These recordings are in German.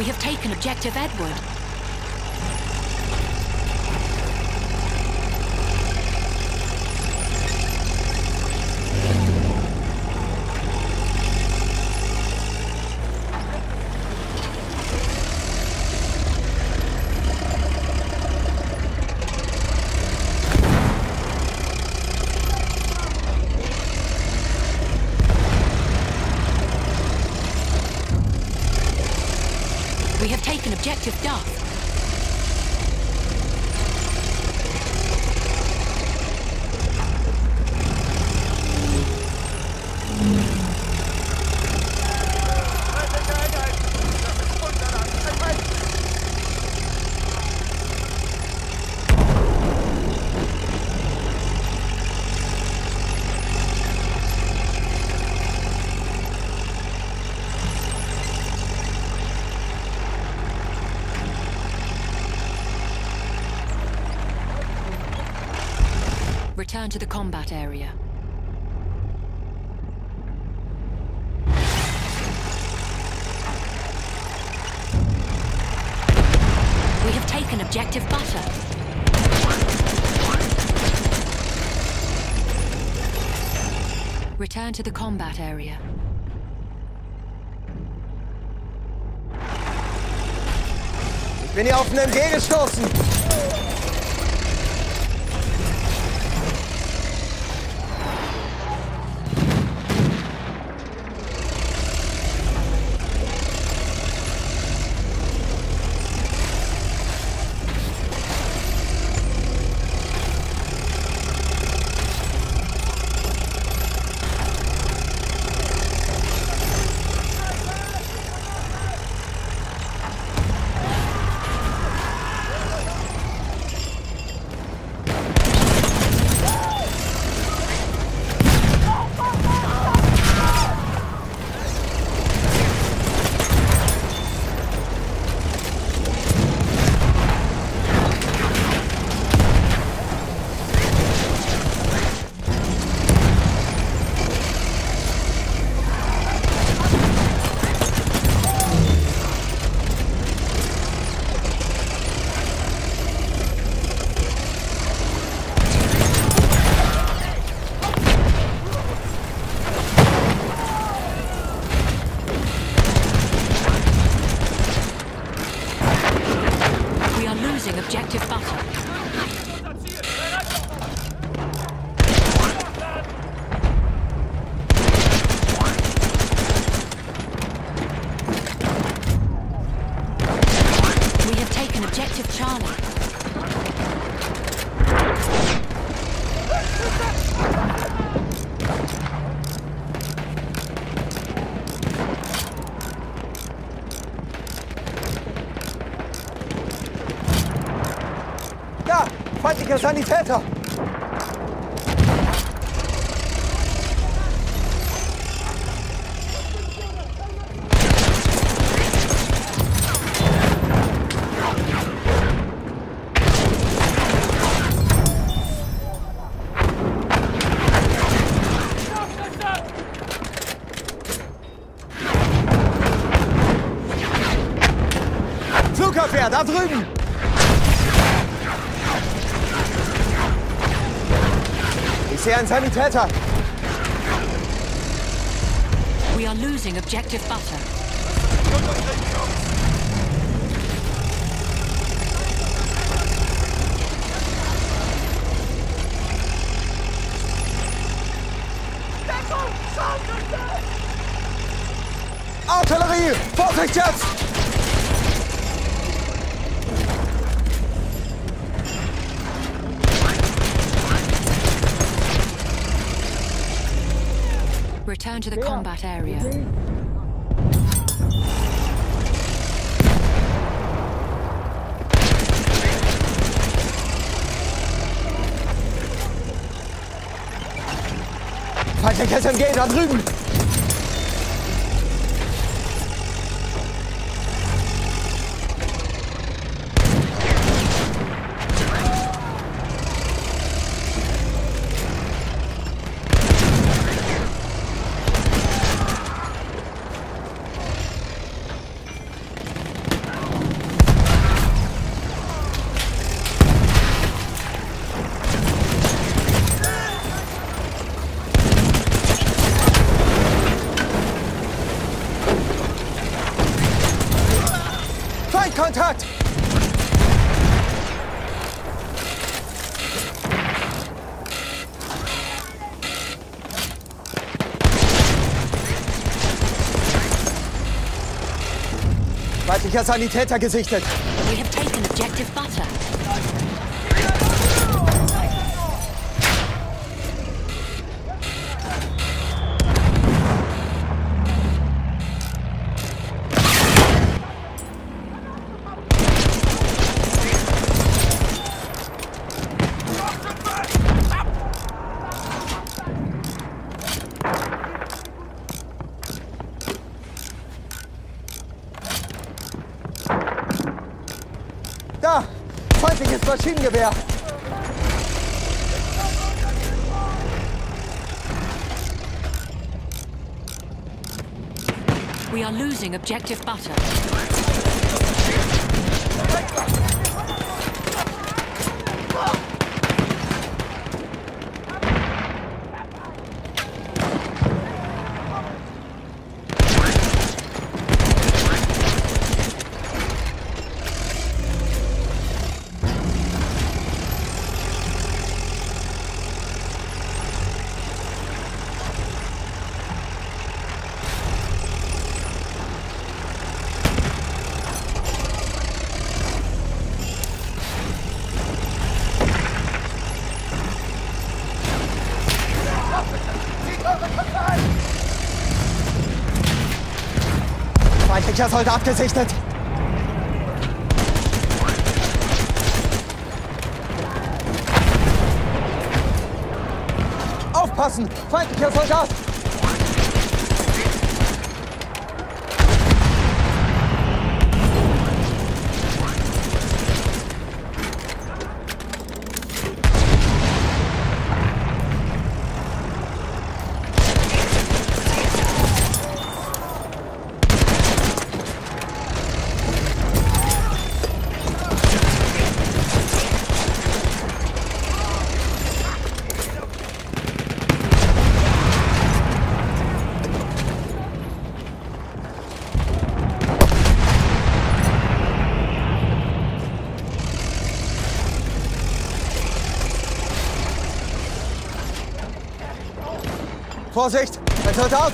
We have taken Objective Edward. We have taken Objective Duff. Return to the combat area. We have taken Objective Butter. Return to the combat area. Ich bin hier auf einen MG gestoßen. Objective Butter. We have taken Objective Charlie. Da! Feindlicher Sanitäter! Flugabwehr, da drüben! Ich sehe einen Sanitäter. We are losing Objective Butter. Artillerie! Vorsicht jetzt! Return to the combat area. Feindliches MG da drüben! Feindkontakt! Feindlicher Sanitäter gesichtet. We have taken objective butter. Da! Feindliches Maschinengewehr! We are losing objective butter. Feindlicher Soldat gesichtet! Aufpassen! Feindlicher Soldat! Vorsicht! Ein Soldat!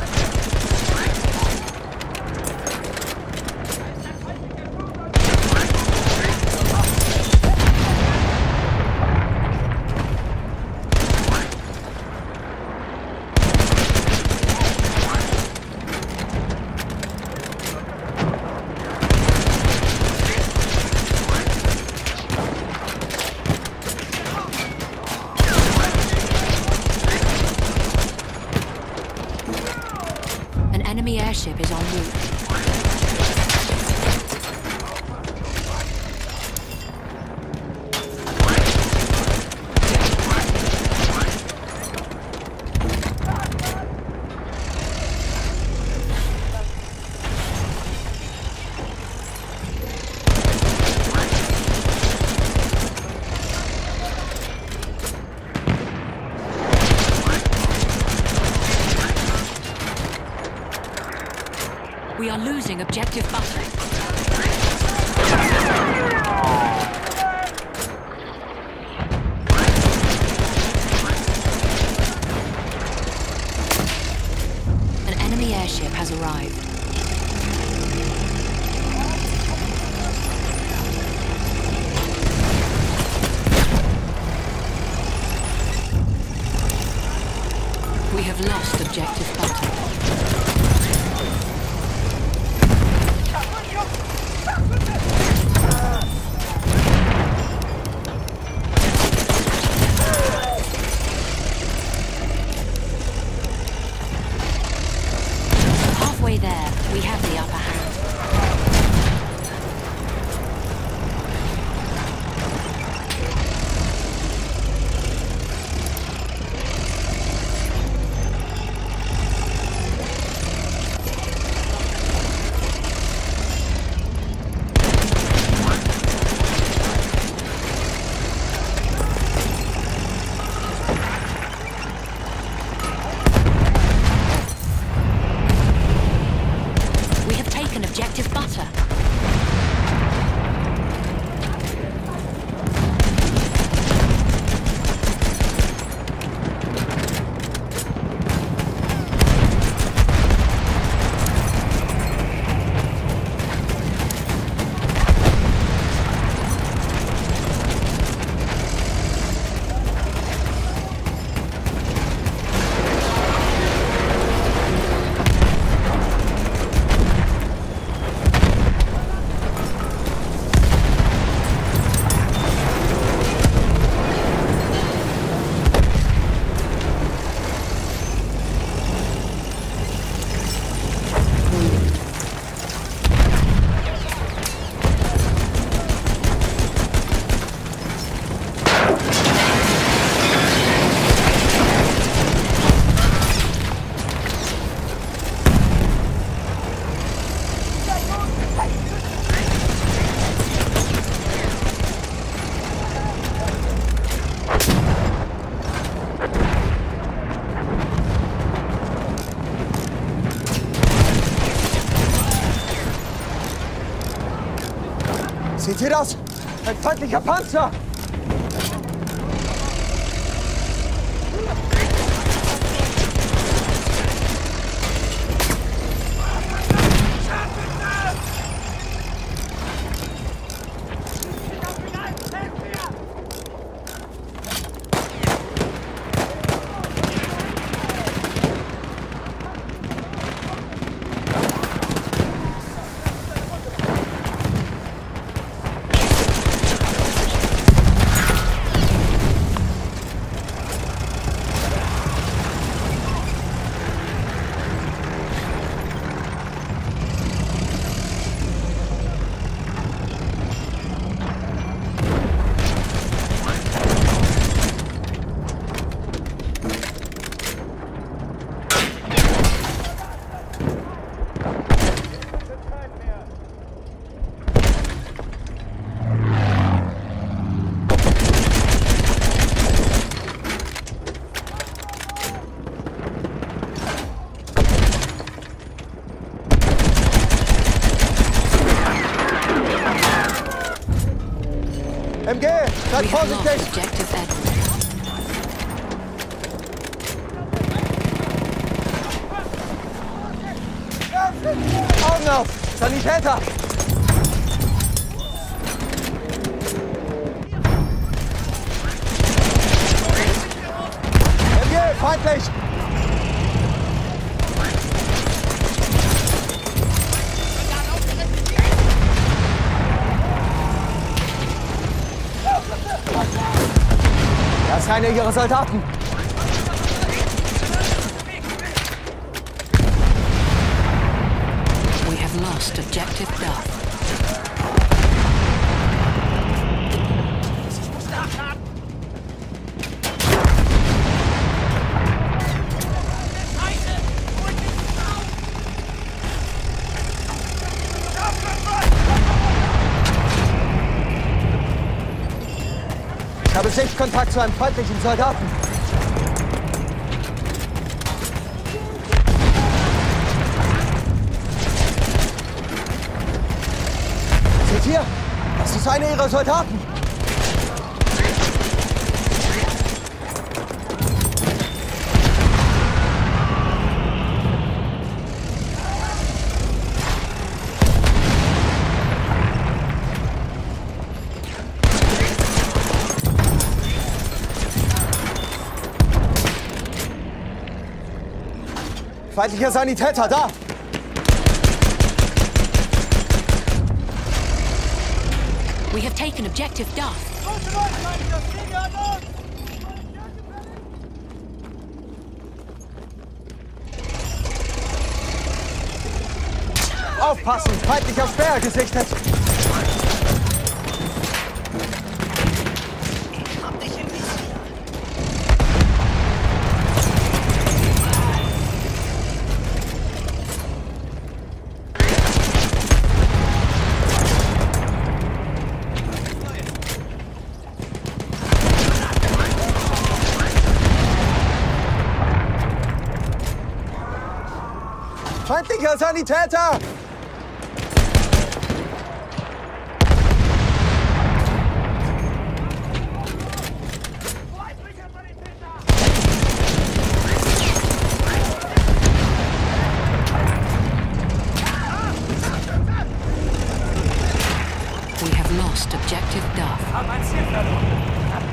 An enemy airship is en route. We are losing objective butter. An enemy airship has arrived. We have lost objective butter. Halfway there, we have the upper hand. Seht ihr das? Ein feindlicher Panzer! MG, seid We have lost vorsichtig! objective Edward. Augen auf! Sanitäter! MG, feindlich! Das ist einer ihrer Soldaten! We have lost objective Duff. Ich habe Sichtkontakt zu einem feindlichen Soldaten. Seht ihr? Das ist einer ihrer Soldaten. Feindlicher Sanitäter, da! We have taken objective Duff. Aufpassen! Feindlicher Speer gesichtet! Feindlicher Sanitäter! We have lost objective Duff. Haben ein Ziel verloren.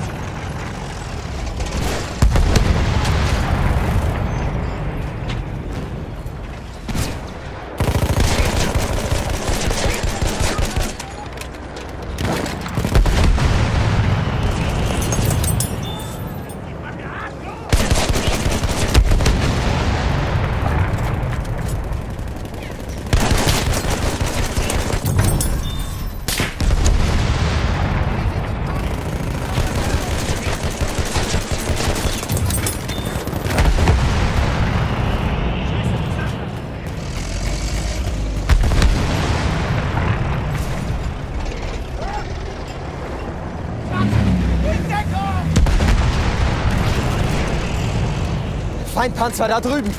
Feindpanzer da drüben!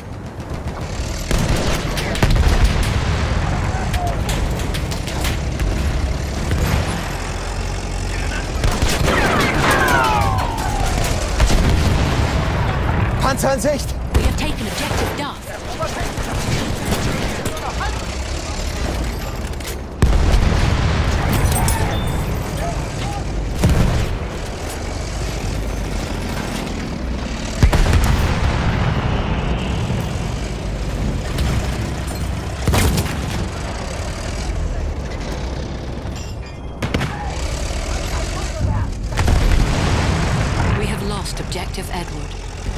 Panzer in Sicht. We have taken objective Duff. We have lost objective Edward.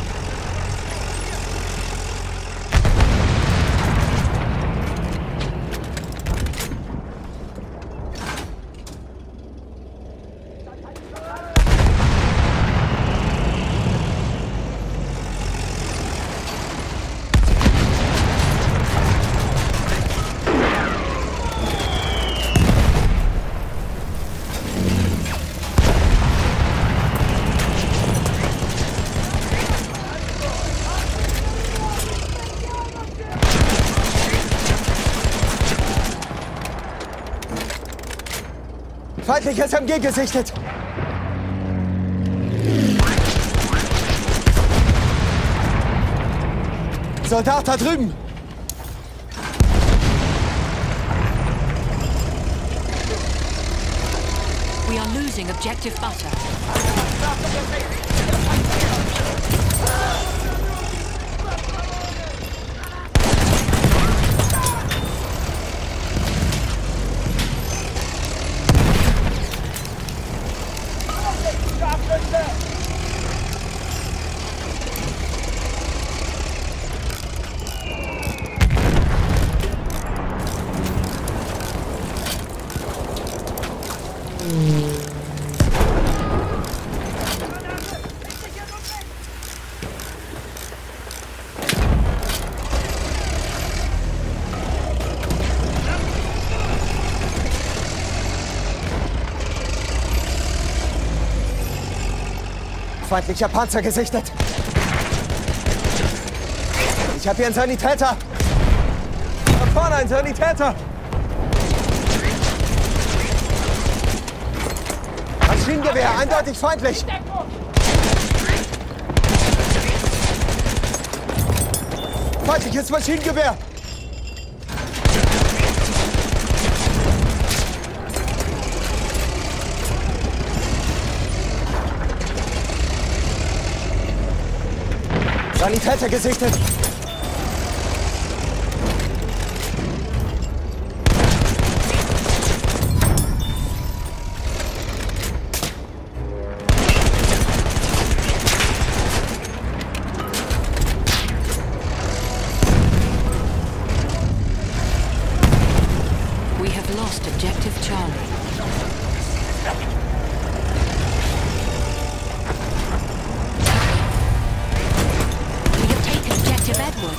Feindliches MG gesichtet. Soldat da drüben. We are losing objective butter. Feindlicher Panzer gesichtet. Ich habe hier einen Sanitäter. Da vorne ein Sanitäter. Maschinengewehr, eindeutig feindlich. Feindliches Maschinengewehr. Sanitäter gesichtet. We have lost objective Charlie. Edward.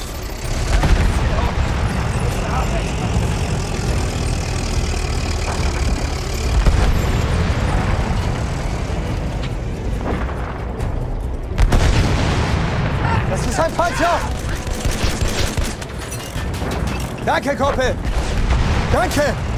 Das ist ein Panzer! Danke, Kumpel! Danke!